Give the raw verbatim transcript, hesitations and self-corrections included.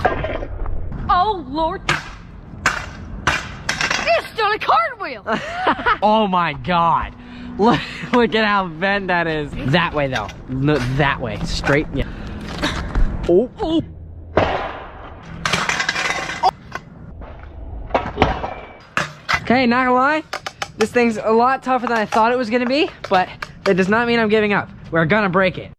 Oh, Lord. It's still a cartwheel. Oh my God. Look, look at how bent that is. That way though. No, that way. Straight. Yeah. Oh. Oh. Okay, not gonna lie. This thing's a lot tougher than I thought it was gonna be, but that does not mean I'm giving up. We're gonna break it.